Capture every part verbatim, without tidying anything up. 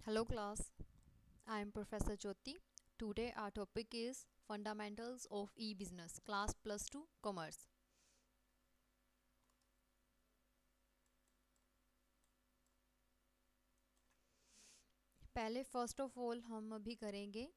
Hello class, I am Professor Jyoti. Today our topic is Fundamentals of E-Business, Class Plus two Commerce. पहले first of all हम अभी करेंगे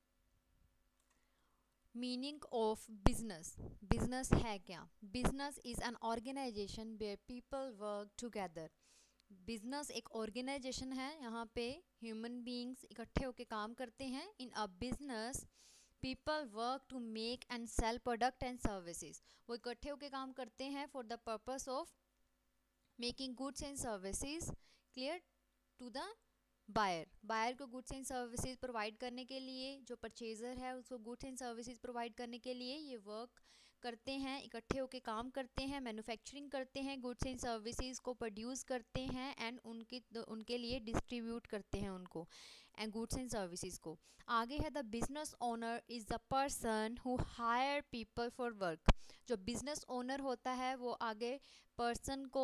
meaning of business. Business है क्या? Business is an organisation where people work together. Business एक organisation है, यहाँ पे ह्यूमन बींग्स इकट्ठे होकर काम करते हैं. In a business people work to make and sell product and services. वो इकट्ठे होकर काम करते हैं for the purpose of making goods and services clear to the buyer. Buyer को गुड्स एंड सर्विसेज प्रोवाइड करने के लिए, जो परचेजर है उसको गुड्स एंड सर्विसेज प्रोवाइड करने के लिए ये वर्क करते हैं, इकट्ठे होकर काम करते हैं, मैन्युफैक्चरिंग करते हैं, गुड्स एंड सर्विसेज को प्रोड्यूस करते हैं एंड उनके उनके लिए डिस्ट्रीब्यूट करते हैं उनको एंड गुड्स एंड सर्विसेज को. आगे है the business owner is the person who hire people for work. जो बिजनेस ओनर होता है वो आगे पर्सन को,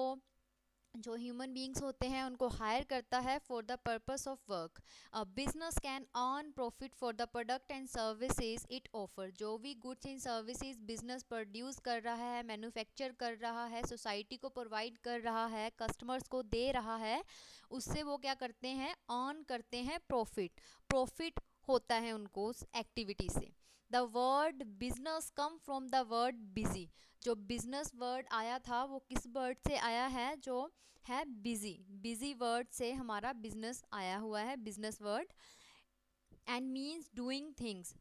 जो ह्यूमन बींग्स होते हैं उनको हायर करता है for the purpose of work. A business can earn profit for the product and services it offer. जो भी goods and services business produce कर रहा है, मैन्युफैक्चर कर रहा है, सोसाइटी को प्रोवाइड कर रहा है, कस्टमर्स को दे रहा है, उससे वो क्या करते हैं? अर्न करते हैं प्रॉफिट. प्रॉफिट होता है उनको उस एक्टिविटी से. The word business come from the word busy. जो बिजनेस वर्ड आया था वो किस वर्ड से आया है? जो है बिजी. बिजी वर्ड से हमारा बिजनेस आया हुआ है, business word. And means doing things.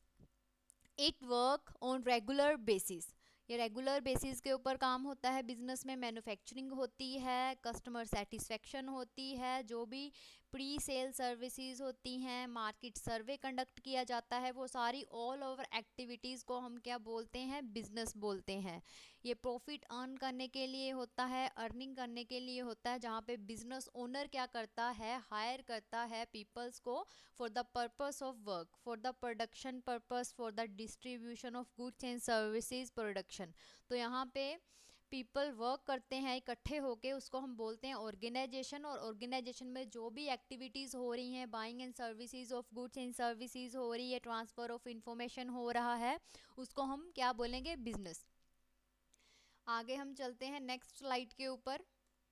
It work on regular basis. ये रेगुलर बेसिस के ऊपर काम होता है बिजनेस में. मैन्युफैक्चरिंग होती है, कस्टमर सेटिस्फेक्शन होती है, जो भी प्री सेल सर्विसेज होती हैं, मार्केट सर्वे कंडक्ट किया जाता है, वो सारी ऑल ओवर एक्टिविटीज़ को हम क्या बोलते हैं? बिजनेस बोलते हैं. ये प्रॉफिट अर्न करने के लिए होता है, अर्निंग करने के लिए होता है, जहाँ पे बिजनेस ओनर क्या करता है? हायर करता है पीपल्स को for the purpose of work, for the production purpose, for the distribution of goods and services production. तो यहाँ पे पीपल वर्क करते हैं इकट्ठे होके, उसको हम बोलते हैं ऑर्गेनाइजेशन. और ऑर्गेनाइजेशन में जो भी एक्टिविटीज़ हो रही हैं, buying and services of goods and services हो रही है, ट्रांसफ़र ऑफ इंफॉर्मेशन हो रहा है, उसको हम क्या बोलेंगे? बिजनेस. आगे हम चलते हैं नेक्स्ट स्लाइड के ऊपर.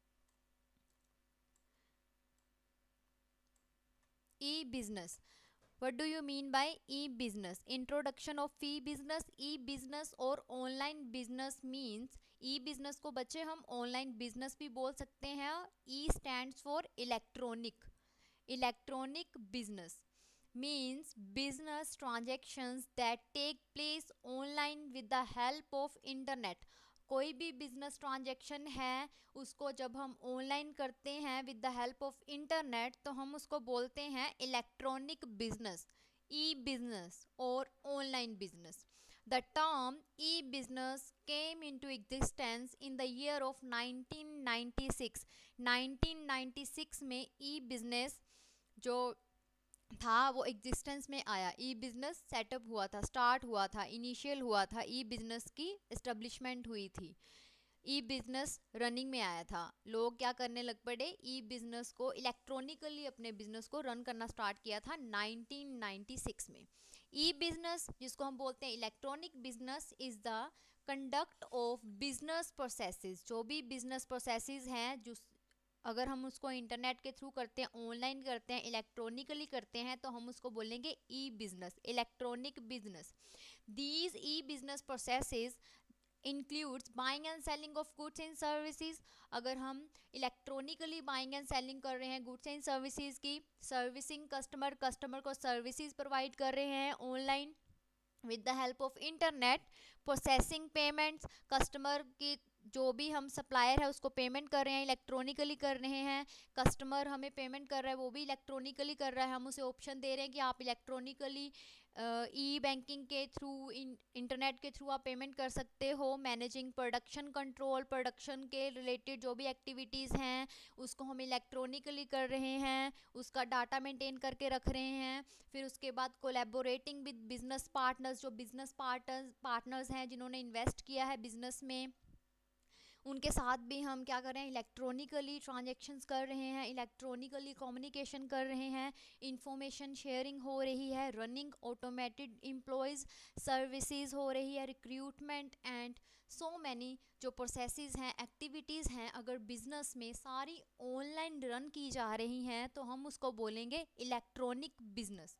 E business. What do you mean by e-business? Introduction of e-business. E-business और online business means e-business को बच्चे हम online business भी बोल सकते हैं. E stands for electronic. Electronic business means business transactions that take place online with the help of internet. कोई भी बिजनेस ट्रांजैक्शन है उसको जब हम ऑनलाइन करते हैं with the help of internet तो हम उसको बोलते हैं इलेक्ट्रॉनिक बिजनेस, ई बिजनेस और online business. The term e business came into existence in the year of nineteen ninety six. Nineteen ninety six में ई बिजनेस जो था वो एग्जिस्टेंस में आया. ई बिजनेस सेटअप हुआ था, स्टार्ट हुआ था, इनिशियल हुआ था, ई बिजनेस की इस्टेब्लिशमेंट हुई थी, ई बिजनेस रनिंग में आया था. लोग क्या करने लग पड़े? ई बिजनेस को इलेक्ट्रॉनिकली अपने बिजनेस को रन करना स्टार्ट किया था नाइनटीन नाइंटी सिक्स में. ई बिजनेस जिसको हम बोलते हैं electronic business is the conduct of business processes. जो भी बिजनेस प्रोसेसेस हैं जो अगर हम उसको इंटरनेट के थ्रू करते हैं, ऑनलाइन करते हैं, इलेक्ट्रॉनिकली करते हैं तो हम उसको बोलेंगे e business, electronic business. These e business processes includes buying and selling of goods and services. अगर हम इलेक्ट्रॉनिकली बाइंग एंड सेलिंग कर रहे हैं गुड्स एंड सर्विसेज की, सर्विसिंग कस्टमर, कस्टमर को सर्विसेज प्रोवाइड कर रहे हैं online with the help of internet, processing payments, customer की जो भी हम सप्लायर है उसको पेमेंट कर रहे हैं, इलेक्ट्रॉनिकली कर रहे हैं. कस्टमर हमें पेमेंट कर रहा है वो भी इलेक्ट्रॉनिकली कर रहा है. हम उसे ऑप्शन दे रहे हैं कि आप इलेक्ट्रॉनिकली ई बैंकिंग के थ्रू, इंटरनेट के थ्रू आप पेमेंट कर सकते हो. मैनेजिंग प्रोडक्शन कंट्रोल, प्रोडक्शन के रिलेटेड जो भी एक्टिविटीज़ हैं उसको हम इलेक्ट्रॉनिकली कर रहे हैं, उसका डाटा मेंटेन करके रख रहे हैं. फिर उसके बाद कोलैबोरेटिंग विद बिजनेस पार्टनर्स. जो बिजनेस पार्टनर्स पार्टनर्स हैं जिन्होंने इन्वेस्ट किया है बिजनेस में, उनके साथ भी हम क्या कर रहे हैं, इलेक्ट्रॉनिकली ट्रांजेक्शन्स कर रहे हैं, इलेक्ट्रॉनिकली कम्युनिकेशन कर रहे हैं, इंफॉर्मेशन शेयरिंग हो रही है, रनिंग ऑटोमेटेड एम्प्लॉयज़ सर्विसेज हो रही है, रिक्रूटमेंट एंड सो मैनी जो प्रोसेसेस हैं, एक्टिविटीज़ हैं, अगर बिजनेस में सारी ऑनलाइन रन की जा रही हैं तो हम उसको बोलेंगे electronic business.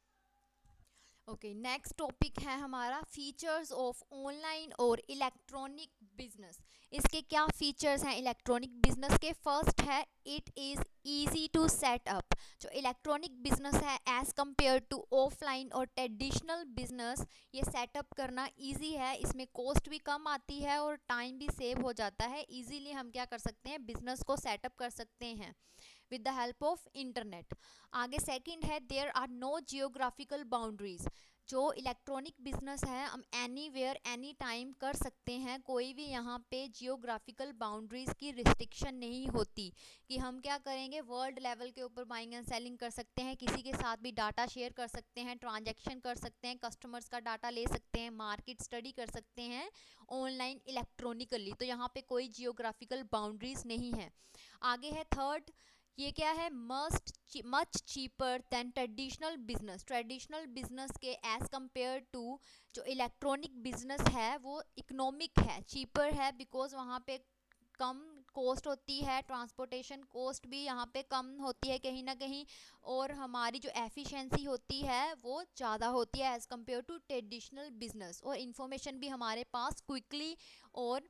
Okay, next topic है हमारा फीचर्स ऑफ ऑनलाइन और इलेक्ट्रॉनिक बिजनेस। इसके क्या फीचर्स हैं इलेक्ट्रॉनिक बिजनेस के? फर्स्ट है it is easy to set up. जो इलेक्ट्रॉनिक बिजनेस है एज़ कम्पेयर टू ऑफलाइन और ट्रेडिशनल बिजनेस, ये सेटअप करना इजी है, इसमें कॉस्ट भी कम आती है और टाइम भी सेव हो जाता है। इजीली हम क्या कर सकते हैं, बिजनेस को सेटअप कर सकते हैं with the help of internet. आगे सेकंड है there are no geographical boundaries. जो इलेक्ट्रॉनिक बिजनेस है हम एनी वेयर एनी टाइम कर सकते हैं, कोई भी यहाँ पे जियोग्राफिकल बाउंड्रीज की रिस्ट्रिक्शन नहीं होती कि हम क्या करेंगे, वर्ल्ड लेवल के ऊपर बाइंग एंड सेलिंग कर सकते हैं, किसी के साथ भी डाटा शेयर कर सकते हैं, ट्रांजैक्शन कर सकते हैं, कस्टमर्स का डाटा ले सकते हैं, मार्केट स्टडी कर सकते हैं ऑनलाइन इलेक्ट्रॉनिकली। तो यहाँ पे कोई जियोग्राफिकल बाउंड्रीज नहीं है। आगे है थर्ड, ये क्या है, must much cheaper than traditional business. Traditional business के एज़ कम्पेयर टू जो इलेक्ट्रॉनिक बिजनेस है वो इकोनॉमिक है, चीपर है, बिकॉज वहाँ पे कम कॉस्ट होती है, ट्रांसपोर्टेशन कॉस्ट भी यहाँ पे कम होती है कहीं ना कहीं, और हमारी जो एफिशिएंसी होती है वो ज़्यादा होती है as compare to traditional business, और इन्फॉर्मेशन भी हमारे पास क्विकली और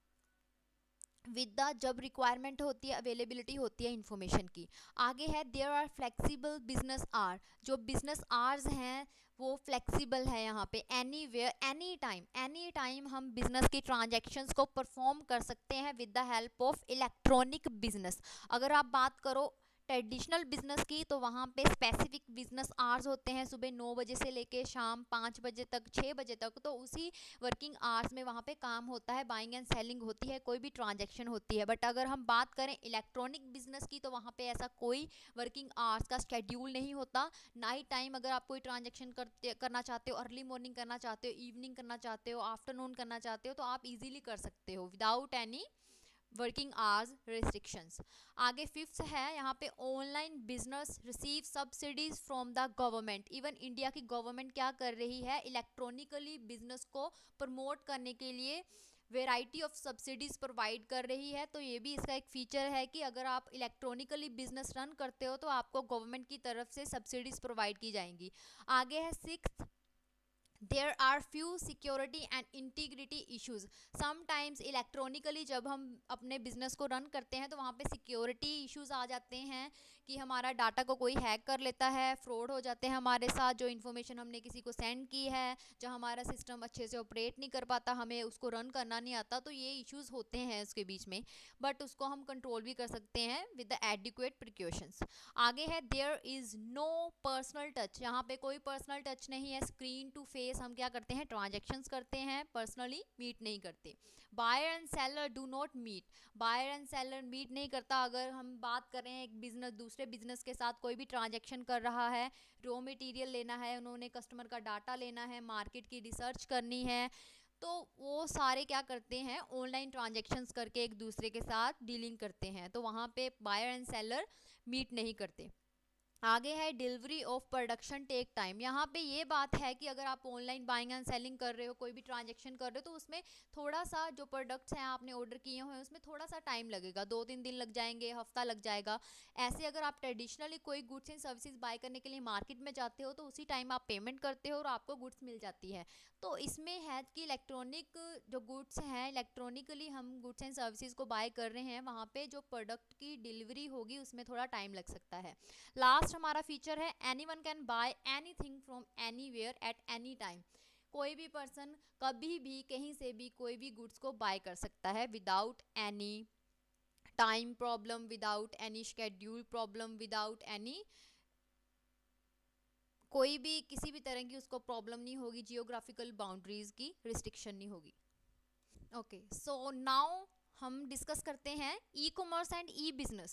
विद द जब रिक्वायरमेंट होती है, अवेलेबिलिटी होती है इन्फॉर्मेशन की। आगे है there are flexible business are. जो बिजनेस आवर्स हैं वो फ्लेक्सिबल है यहाँ पे, anywhere any time, any time हम बिजनेस की ट्रांजैक्शंस को परफॉर्म कर सकते हैं with the help of electronic business. अगर आप बात करो ट्रेडिशनल बिजनेस की तो वहाँ पे स्पेसिफिक बिजनेस आवर्स होते हैं, सुबह नौ बजे से लेके शाम पाँच बजे तक, छः बजे तक, तो उसी वर्किंग आवर्स में वहाँ पे काम होता है, बाइंग एंड सेलिंग होती है, कोई भी ट्रांजैक्शन होती है। बट अगर हम बात करें इलेक्ट्रॉनिक बिजनेस की तो वहाँ पे ऐसा कोई वर्किंग आवर्स का शेड्यूल नहीं होता। नाइट टाइम अगर आप कोई ट्रांजैक्शन करते करना चाहते हो, अर्ली मॉर्निंग करना चाहते हो, इवनिंग करना चाहते हो, आफ्टरनून करना चाहते हो, तो आप इजीली कर सकते हो without any working hours restrictions. आगे फिफ्थ है यहाँ पे online business receive subsidies from the government. Even India की गवर्नमेंट क्या कर रही है, इलेक्ट्रॉनिकली बिजनेस को प्रमोट करने के लिए वेराइटी ऑफ सब्सिडीज़ प्रोवाइड कर रही है। तो ये भी इसका एक फीचर है कि अगर आप इलेक्ट्रॉनिकली बिजनेस रन करते हो तो आपको गवर्नमेंट की तरफ से सब्सिडीज़ प्रोवाइड की जाएंगी। आगे है sixth, there are few security and integrity issues. Sometimes electronically जब हम अपने बिजनेस को रन करते हैं तो वहाँ पे सिक्योरिटी इश्यूज आ जाते हैं कि हमारा डाटा को कोई हैक कर लेता है, फ्रॉड हो जाते हैं हमारे साथ, जो इन्फॉर्मेशन हमने किसी को सेंड की है, जो हमारा सिस्टम अच्छे से ऑपरेट नहीं कर पाता, हमें उसको रन करना नहीं आता, तो ये इश्यूज होते हैं उसके बीच में, बट उसको हम कंट्रोल भी कर सकते हैं विद द एडिक्वेट प्रिकॉशंस। आगे है there is no personal touch. यहाँ पे कोई पर्सनल टच नहीं है, स्क्रीन टू फेस हम क्या करते हैं, ट्रांजैक्शंस करते हैं, पर्सनली मीट नहीं करते। Buyer and seller do not meet. Buyer and seller meet नहीं करता। अगर हम बात करें एक बिजनेस दूसरे बिजनेस के साथ कोई भी ट्रांजैक्शन कर रहा है, रॉ मटेरियल लेना है, उन्होंने कस्टमर का डाटा लेना है, मार्केट की रिसर्च करनी है, तो वो सारे क्या करते हैं, ऑनलाइन ट्रांजैक्शंस करके एक दूसरे के साथ डीलिंग करते हैं, तो वहाँ पे बायर एंड सेलर मीट नहीं करते। आगे है delivery of production take time. यहाँ पे ये बात है कि अगर आप ऑनलाइन बाइंग एंड सेलिंग कर रहे हो, कोई भी ट्रांजैक्शन कर रहे हो, तो उसमें थोड़ा सा जो प्रोडक्ट्स हैं आपने ऑर्डर किए हुए हैं उसमें थोड़ा सा टाइम लगेगा, दो तीन दिन लग जाएंगे, हफ्ता लग जाएगा। ऐसे अगर आप ट्रेडिशनली कोई गुड्स एंड सर्विसेज बाय करने के लिए मार्केट में जाते हो तो उसी टाइम आप पेमेंट करते हो और आपको गुड्स मिल जाती है। तो इसमें है कि इलेक्ट्रॉनिक जो गुड्स हैं, इलेक्ट्रॉनिकली हम गुड्स एंड सर्विसेज को बाय कर रहे हैं, वहाँ पे जो प्रोडक्ट की डिलीवरी होगी उसमें थोड़ा टाइम लग सकता है। लास्ट हमारा फीचर है anyone can buy anything from anywhere at any time. कोई भी पर्सन कभी भी कहीं से भी कोई भी गुड्स को बाय कर सकता है without any time problem, without any schedule problem, without any कोई भी किसी भी तरह की उसको प्रॉब्लम नहीं होगी, जियोग्राफिकल बाउंड्रीज की रिस्ट्रिक्शन नहीं होगी। ओके, सो नाउ हम डिस्कस करते हैं e commerce and e business.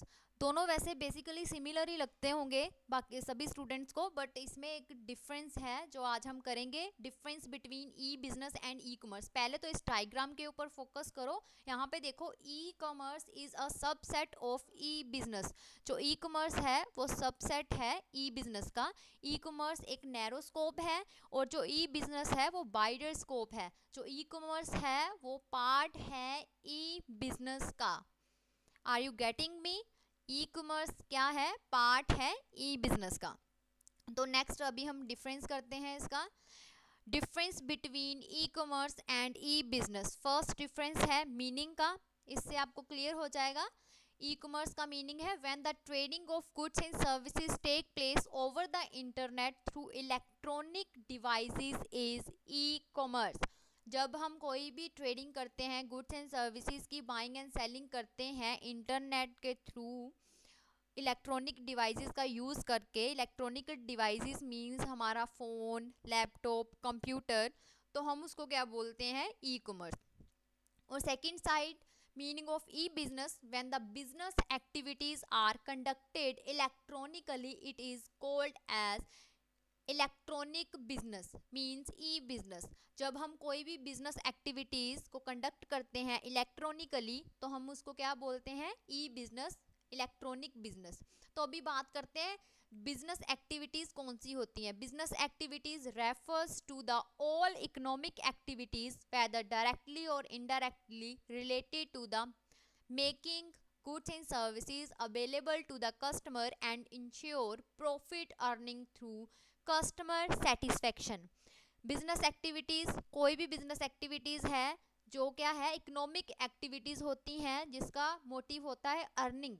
दोनों वैसे बेसिकली सिमिलर ही लगते होंगे बाकी सभी स्टूडेंट्स को, बट इसमें एक डिफरेंस है जो आज हम करेंगे, difference between e business and e commerce. पहले तो इस डायग्राम के ऊपर फोकस करो। यहाँ पे देखो, e commerce is a subset of e business. जो ई कॉमर्स है वो सबसेट है ई बिजनेस का। ई कॉमर्स एक नैरो स्कोप है और जो ई बिजनेस है वो वाइडर स्कोप है। जो ई कॉमर्स है वो पार्ट है ई बिजनेस का। Are you getting me? E commerce क्या है? पार्ट है ई बिजनेस का। तो नेक्स्ट अभी हम डिफरेंस करते हैं इसका। Difference between e commerce and e business. First difference है मीनिंग का, इससे आपको क्लियर हो जाएगा। ई कॉमर्स का मीनिंग है when the trading of goods and services take place over the internet through electronic devices is e commerce. जब हम कोई भी ट्रेडिंग करते हैं, गुड्स एंड सर्विसेज की बाइंग एंड सेलिंग करते हैं इंटरनेट के थ्रू, इलेक्ट्रॉनिक डिवाइसेस का यूज़ करके। इलेक्ट्रॉनिक डिवाइसेस मींस हमारा फ़ोन, लैपटॉप, कंप्यूटर, तो हम उसको क्या बोलते हैं? E commerce. और second side meaning of e business, when the business activities are conducted electronically it is called as electronic business means e business. जब हम कोई भी बिजनेस एक्टिविटीज़ को कंडक्ट करते हैं इलेक्ट्रॉनिकली तो हम उसको क्या बोलते हैं? E business, electronic business. तो अभी बात करते हैं बिजनेस एक्टिविटीज़ कौन सी होती हैं। Business activities refers to the all economic activities whether directly और indirectly related to the making goods and services available to the customer and ensure profit earning through customer satisfaction। Business activities, कोई भी business activities है जो क्या है? Economic activities होती हैं जिसका मोटिव होता है अर्निंग,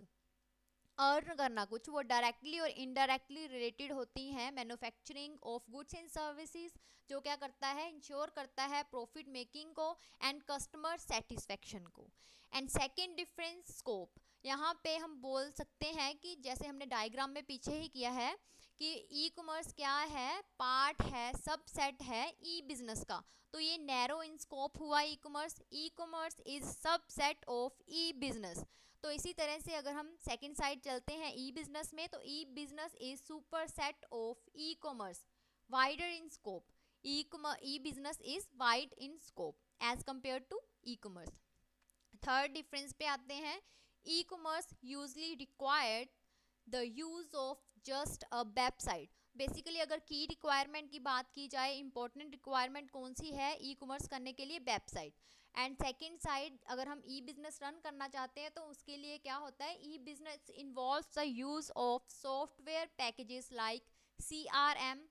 अर्न करना कुछ। वो डायरेक्टली और इनडायरेक्टली रिलेटेड होती हैं manufacturing of goods and services, जो क्या करता है? इंश्योर करता है प्रॉफिट मेकिंग को एंड कस्टमर सेटिस्फेक्शन को। एंड सेकंड डिफरेंस स्कोप, यहाँ पे हम बोल सकते हैं कि जैसे हमने डायग्राम में पीछे ही किया है कि ई कॉमर्स क्या है? पार्ट है, सबसेट है ई बिजनेस का। तो ये नैरो इन स्कोप हुआ e commerce. E commerce is subset of e business. तो इसी तरह से अगर हम सेकंड साइड चलते हैं ई बिजनेस में, तो e business is superset of e commerce, wider in scope. E e business is wide in scope as compare to e commerce. Third difference पे आते हैं। E commerce usually required the use of just a website. Basically अगर की requirement की बात की जाए, important requirement कौन सी है ई कॉमर्स करने के लिए? वेबसाइट। एंड सेकेंड साइड अगर हम ई बिजनेस रन करना चाहते हैं तो उसके लिए क्या होता है? E business involves the use of software packages like C R M,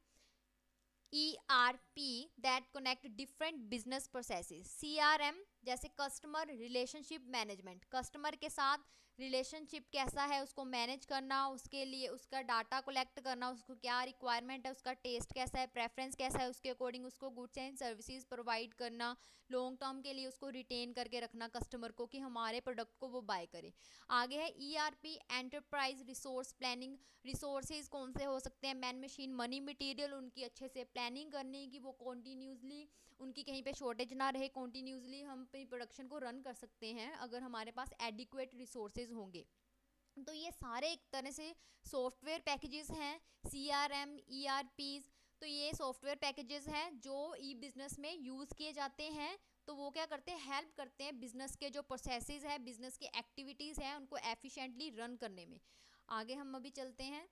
E R P that connect different business processes। C R M जैसे कस्टमर रिलेशनशिप मैनेजमेंट, कस्टमर के साथ रिलेशनशिप कैसा है उसको मैनेज करना, उसके लिए उसका डाटा कलेक्ट करना, उसको क्या रिक्वायरमेंट है, उसका टेस्ट कैसा है, प्रेफरेंस कैसा है, उसके अकॉर्डिंग उसको गुड्स एंड सर्विसेज प्रोवाइड करना, लॉन्ग टर्म के लिए उसको रिटेन करके रखना कस्टमर को कि हमारे प्रोडक्ट को वो बाय करे। आगे है E R P enterprise resource planning. Resources कौन से हो सकते हैं? मैन मशीन मनी मटेरियल, उनकी अच्छे से प्लानिंग करनी कि वो कॉन्टीन्यूसली उनकी कहीं पे शॉर्टेज ना रहे, कॉन्टीन्यूसली हम अपनी प्रोडक्शन को रन कर सकते हैं अगर हमारे पास एडिक्वेट रिसोर्सेज होंगे। तो ये सारे एक तरह से सॉफ्टवेयर पैकेजेस हैं, C R M, E R Ps. तो ये सॉफ्टवेयर पैकेजेस हैं जो ई बिजनेस में यूज़ किए जाते हैं। तो वो क्या करते हैं? हेल्प करते हैं बिजनेस के जो प्रोसेसेस हैं, बिजनेस की एक्टिविटीज़ हैं, उनको एफिशिएंटली रन करने में। आगे हम अभी चलते हैं।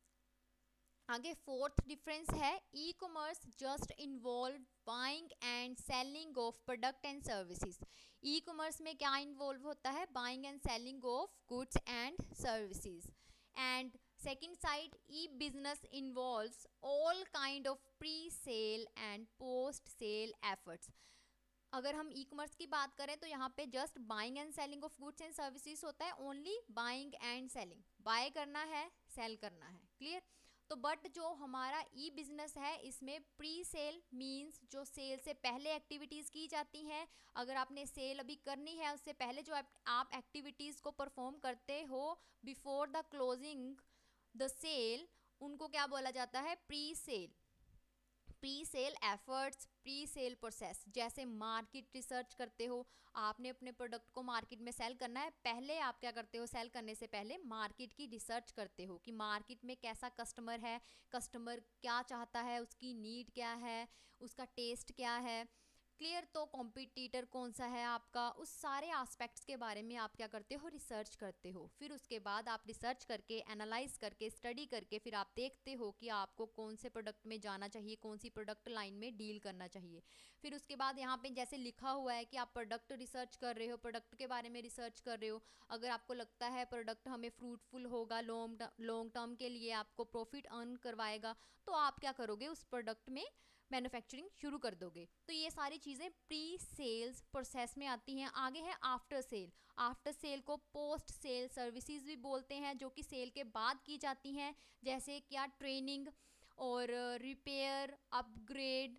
आगे फोर्थ डिफरेंस है, e commerce just involve buying and selling of product and services. E commerce में क्या इन्वॉल्व होता है? Buying and selling of goods and services. And second side, e business involves all kind of pre sale and post sale efforts. अगर हम ई commerce की बात करें तो यहाँ पे just buying and selling of goods and services होता है, only buying and selling, buy करना है, सेल करना है, क्लियर। तो बट जो हमारा ई बिजनेस है इसमें प्री सेल मींस जो सेल से पहले एक्टिविटीज़ की जाती हैं। अगर आपने सेल अभी करनी है उससे पहले जो आप एक्टिविटीज़ को परफॉर्म करते हो before the closing the sale, उनको क्या बोला जाता है? Pre sale. Pre sale efforts, pre sale process, जैसे मार्केट रिसर्च करते हो, आपने अपने प्रोडक्ट को मार्केट में सेल करना है, पहले आप क्या करते हो, सेल करने से पहले मार्केट की रिसर्च करते हो कि मार्केट में कैसा कस्टमर है, कस्टमर क्या चाहता है, उसकी नीड क्या है, उसका टेस्ट क्या है, क्लियर। तो कॉम्पिटिटर कौन सा है आपका, उस सारे एस्पेक्ट्स के बारे में आप क्या करते हो, रिसर्च करते हो। फिर उसके बाद आप रिसर्च करके, एनालाइज करके, स्टडी करके, फिर आप देखते हो कि आपको कौन से प्रोडक्ट में जाना चाहिए, कौन सी प्रोडक्ट लाइन में डील करना चाहिए। फिर उसके बाद यहाँ पे जैसे लिखा हुआ है कि आप प्रोडक्ट रिसर्च कर रहे हो, प्रोडक्ट के बारे में रिसर्च कर रहे हो, अगर आपको लगता है प्रोडक्ट हमें फ्रूटफुल होगा, लॉन्ग लॉन्ग टर्म के लिए आपको प्रॉफिट अर्न करवाएगा, तो आप क्या करोगे, उस प्रोडक्ट में मैन्युफैक्चरिंग शुरू कर दोगे। तो ये सारी चीज़ें प्री सेल्स प्रोसेस में आती हैं। आगे है आफ्टर सेल। आफ्टर सेल को पोस्ट सेल सर्विसेज भी बोलते हैं, जो कि सेल के बाद की जाती हैं, जैसे क्या ट्रेनिंग और रिपेयर, अपग्रेड।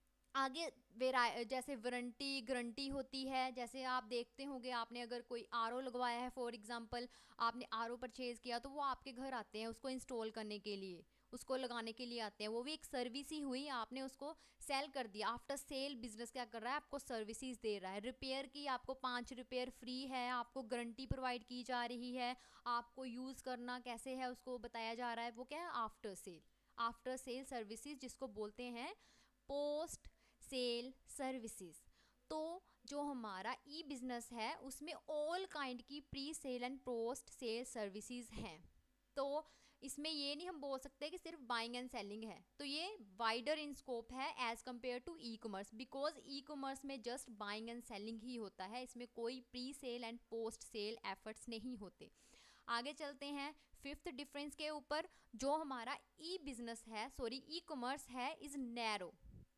आगे वेरा जैसे वारंटी गारंटी होती है, जैसे आप देखते होंगे, आपने अगर कोई आर ओ लगवाया है, फॉर एग्जांपल आपने आर ओ परचेज़ किया, तो वो आपके घर आते हैं उसको इंस्टॉल करने के लिए, उसको लगाने के लिए आते हैं, वो भी एक सर्विस ही हुई, आपने उसको सेल कर दिया। आफ्टर सेल बिजनेस क्या कर रहा है, आपको सर्विसेज दे रहा है। रिपेयर की आपको पांच रिपेयर फ्री है, आपको गारंटी प्रोवाइड की जा रही है, आपको यूज़ करना कैसे है उसको बताया जा रहा है, वो क्या है, after sale. After sale services जिसको बोलते हैं पोस्ट सेल सर्विसेज। तो जो हमारा ई बिजनेस है उसमें ऑल काइंड की pre sale and post sale services हैं। तो इसमें ये नहीं हम बोल सकते कि सिर्फ बाइंग एंड सेलिंग है, तो ये वाइडर इन स्कोप है as compare to e commerce, because e commerce में जस्ट बाइंग एंड सेलिंग ही होता है, इसमें कोई pre sale and post sale efforts नहीं होते। आगे चलते हैं फिफ्थ डिफरेंस के ऊपर। जो हमारा ई बिजनेस है, सॉरी ई कॉमर्स है, इज नैरो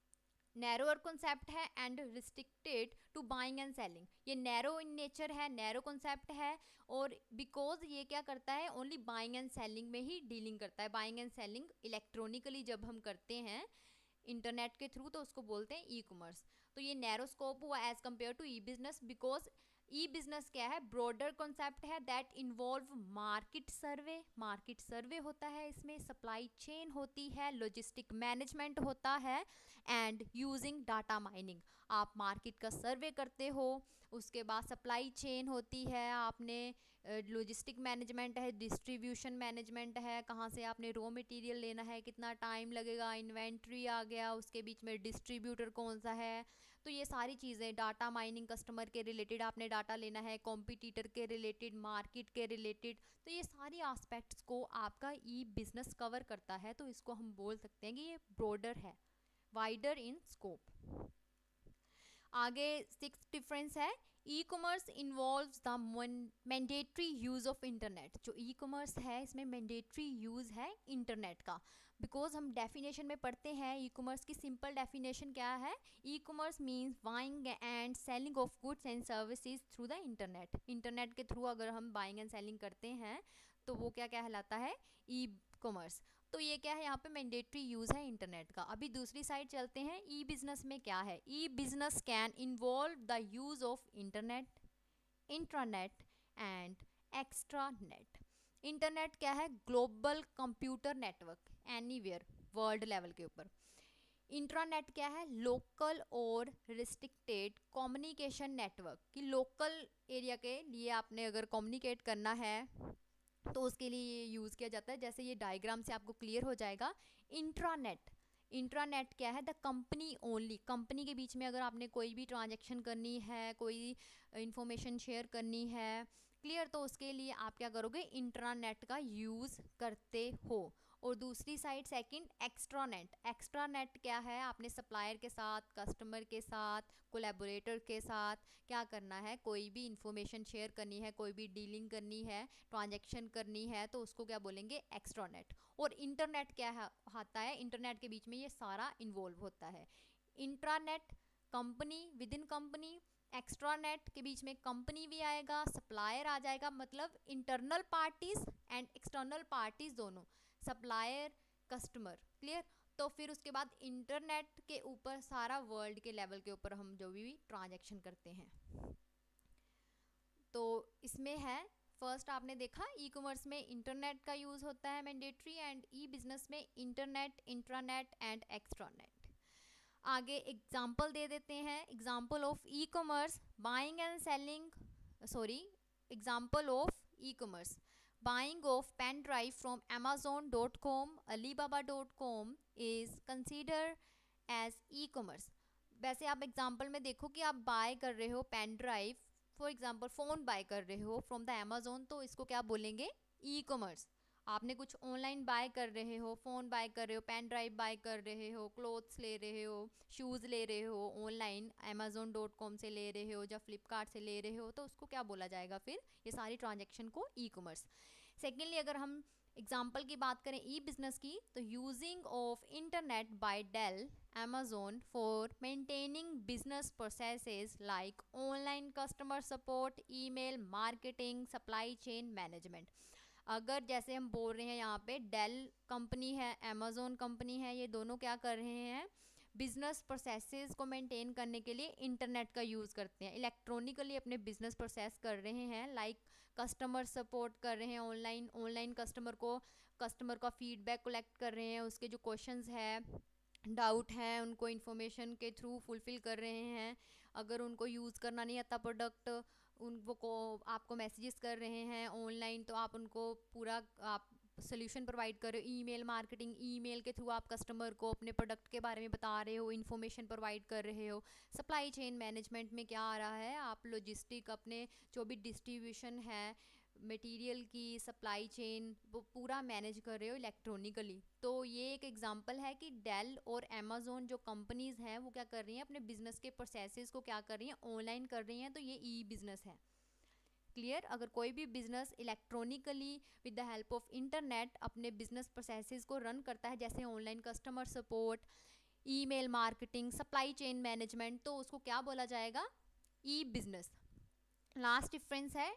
नैरोअर कॉन्सेप्ट है and restricted to buying and selling. ये नैरो इन नेचर है, नैरो कॉन्सेप्ट है, और बिकॉज ये क्या करता है, ओनली बाइंग एंड सेलिंग में ही डीलिंग करता है। बाइंग एंड सेलिंग इलेक्ट्रॉनिकली जब हम करते हैं इंटरनेट के थ्रू, तो उसको बोलते हैं ई कॉमर्स। तो ये नैरो स्कोप हुआ as compare to e business, because e business क्या है, ब्रॉडर कॉन्सेप्ट है that involve market survey. Market survey होता है, इसमें सप्लाई चेन होती है, लॉजिस्टिक मैनेजमेंट होता है, एंड यूजिंग डाटा माइनिंग। आप मार्केट का सर्वे करते हो, उसके बाद सप्लाई चेन होती है, आपने लॉजिस्टिक मैनेजमेंट है, डिस्ट्रीब्यूशन मैनेजमेंट है, कहाँ से आपने रॉ मटेरियल लेना है, कितना टाइम लगेगा, इन्वेंट्री आ गया, उसके बीच में डिस्ट्रीब्यूटर कौन सा है। तो ये सारी चीज़ें, डाटा माइनिंग, कस्टमर के रिलेटेड आपने डाटा लेना है, कॉम्पिटिटर के रिलेटेड, मार्केट के रिलेटेड, तो ये सारी एस्पेक्ट्स को आपका ई बिजनेस कवर करता है। तो इसको हम बोल सकते हैं कि ये ब्रॉडर है, वाइडर इन स्कोप। आगे सिक्स डिफरेंस है, e commerce involves the mandatory use of internet. जो ई कॉमर्स है इसमें मैंडेटरी यूज़ है इंटरनेट का, बिकॉज हम डेफिनेशन में पढ़ते हैं ई कॉमर्स की सिंपल डेफिनेशन क्या है, e commerce means buying and selling of goods and services through the internet. Internet के थ्रू अगर हम बाइंग एंड सेलिंग करते हैं तो वो क्या कहलाता है, ई कॉमर्स। तो ये क्या है, यहाँ पे मैंडेटरी यूज़ है इंटरनेट का। अभी दूसरी साइड चलते हैं, ई बिजनेस में क्या है, e business can involve the use of internet, intranet and extranet. Internet क्या है, global computer network, anywhere world level के ऊपर। इंट्रानेट क्या है, लोकल और रिस्ट्रिक्टेड कम्युनिकेशन नेटवर्क, कि लोकल एरिया के लिए आपने अगर कम्युनिकेट करना है तो उसके लिए ये यूज़ किया जाता है। जैसे ये डायग्राम से आपको क्लियर हो जाएगा। इंट्रानेट, इंट्रानेट क्या है, द कंपनी ओनली, कंपनी के बीच में अगर आपने कोई भी ट्रांजैक्शन करनी है, कोई इंफॉर्मेशन शेयर करनी है, क्लियर, तो उसके लिए आप क्या करोगे, इंट्रानेट का यूज़ करते हो। और दूसरी साइड सेकंड एक्स्ट्रानेट, एक्स्ट्रानेट क्या है, आपने सप्लायर के साथ, कस्टमर के साथ, कोलैबोरेटर के साथ क्या करना है, कोई भी इंफॉर्मेशन शेयर करनी है, कोई भी डीलिंग करनी है, ट्रांजैक्शन करनी है, तो उसको क्या बोलेंगे, एक्स्ट्रानेट। और इंटरनेट क्या है, आता है, इंटरनेट के बीच में ये सारा इन्वॉल्व होता है। Intranet company within company, extranet के बीच में कंपनी भी आएगा, सप्लायर आ जाएगा, मतलब internal parties and external parties दोनों, सप्लायर कस्टमर, क्लियर। तो फिर उसके बाद इंटरनेट के ऊपर सारा वर्ल्ड के लेवल के ऊपर हम जो भी ट्रांजैक्शन करते हैं। तो इसमें है, फर्स्ट आपने देखा ई कॉमर्स में इंटरनेट का यूज़ होता है मैंडेटरी, एंड ई बिजनेस में इंटरनेट, इंट्रानेट एंड एक्स्ट्रानेट। आगे एग्जाम्पल दे देते हैं, example of e commerce, buying and selling, sorry example of e commerce, buying of pen drive from amazon dot com, alibaba dot com is considered as e-commerce। वैसे आप example में देखो कि आप बाय कर रहे हो pen drive, for example phone buy कर रहे हो फ्रॉम द अमेजोन, तो इसको क्या बोलेंगे, ई कॉमर्स। आपने कुछ ऑनलाइन बाय कर रहे हो, फ़ोन बाय कर रहे हो, पेन ड्राइव बाय कर रहे हो, क्लोथ्स ले रहे हो, शूज़ ले रहे हो ऑनलाइन अमेजोन डॉट कॉम से ले रहे हो या फ्लिपकार्ट से ले रहे हो, तो उसको क्या बोला जाएगा फिर, ये सारी ट्रांजेक्शन को ई कॉमर्स। सेकेंडली अगर हम एग्जाम्पल की बात करें ई बिजनेस की, तो using of internet by Dell Amazon for maintaining business processes like online customer support, email marketing, supply chain management. अगर जैसे हम बोल रहे हैं यहाँ पे डेल कंपनी है, अमेजोन कंपनी है, ये दोनों क्या कर रहे हैं, बिजनेस प्रोसेसेस को मेंटेन करने के लिए इंटरनेट का यूज़ करते हैं, इलेक्ट्रॉनिकली अपने बिजनेस प्रोसेस कर रहे हैं, लाइक कस्टमर सपोर्ट कर रहे हैं ऑनलाइन, ऑनलाइन कस्टमर को कस्टमर का फीडबैक कलेक्ट कर रहे हैं, उसके जो क्वेश्चंस है, डाउट है, उनको इन्फॉर्मेशन के थ्रू फुलफिल कर रहे हैं। अगर उनको यूज़ करना नहीं आता प्रोडक्ट, उन वो को आपको मैसेजेस कर रहे हैं ऑनलाइन, तो आप उनको पूरा आप सोल्यूशन प्रोवाइड कर रहे हो। ईमेल मार्केटिंग, ईमेल के थ्रू आप कस्टमर को अपने प्रोडक्ट के बारे में बता रहे हो, इन्फॉर्मेशन प्रोवाइड कर रहे हो। सप्लाई चेन मैनेजमेंट में क्या आ रहा है, आप लॉजिस्टिक अपने जो भी डिस्ट्रीब्यूशन है मटेरियल की, सप्लाई चेन, वो पूरा मैनेज कर रहे हो इलेक्ट्रॉनिकली। तो ये एक एग्जांपल है कि डेल और अमेजोन जो कंपनीज़ हैं वो क्या कर रही हैं, अपने बिजनेस के प्रोसेसेस को क्या कर रही हैं, ऑनलाइन कर रही हैं, तो ये ई बिजनेस है। क्लियर। अगर कोई भी business electronically with the help of internet अपने बिजनेस प्रोसेसेस को रन करता है, जैसे online customer support, email marketing, supply chain management, तो उसको क्या बोला जाएगा, ई बिजनेस। लास्ट डिफरेंस है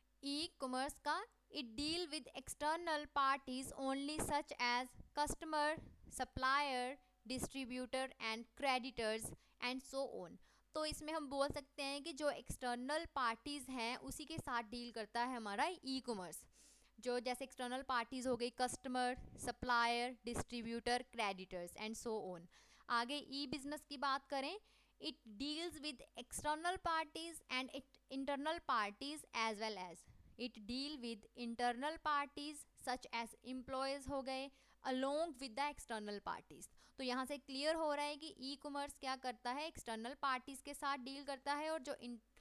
ई कॉमर्स का, it deal with external parties only such as customer, supplier, distributor and creditors and so on. तो इसमें हम बोल सकते हैं कि जो एक्सटर्नल पार्टीज़ हैं उसी के साथ डील करता है हमारा ई कॉमर्स। जो जैसे एक्सटर्नल पार्टीज़ हो गई customer, supplier, distributor, creditors and so on. आगे ई बिजनेस की बात करें, it deals with external parties and internal parties as well as, it deal with internal parties such as employees हो गए along with the external parties. तो यहाँ से clear हो रहा है कि ई कॉमर्स क्या करता है, एक्सटर्नल पार्टीज के साथ डील करता है, और जो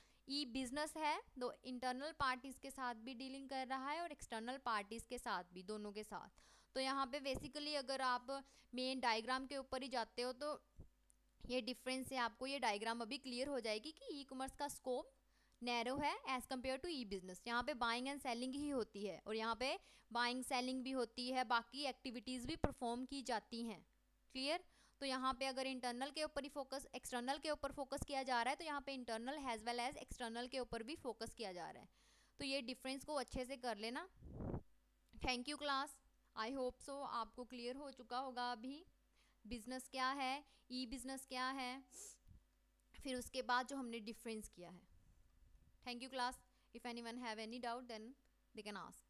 ई बिजनेस है तो इंटरनल पार्टीज के साथ भी डीलिंग कर रहा है और एक्सटर्नल पार्टीज के साथ भी, दोनों के साथ। तो यहाँ पे बेसिकली अगर आप मेन डायग्राम के ऊपर ही जाते हो तो ये डिफरेंस है, आपको ये डायग्राम अभी क्लियर हो जाएगी कि ई कॉमर्स का स्कोप नैरो है as compare to e business. यहाँ पे बाइंग एंड सेलिंग ही होती है, और यहाँ पे बाइंग सेलिंग भी होती है, बाकी एक्टिविटीज़ भी परफॉर्म की जाती हैं। क्लियर। तो यहाँ पे अगर इंटरनल के ऊपर ही फोकस, एक्सटर्नल के ऊपर फोकस किया जा रहा है, तो यहाँ पे internal as well as external के ऊपर भी फोकस किया जा रहा है। तो ये डिफरेंस को अच्छे से कर लेना। Thank you class, I hope so आपको क्लियर हो चुका होगा अभी बिजनेस क्या है, ई बिजनेस क्या है, फिर उसके बाद जो हमने डिफरेंस किया है। Thank you class. If anyone have any doubt then they can ask.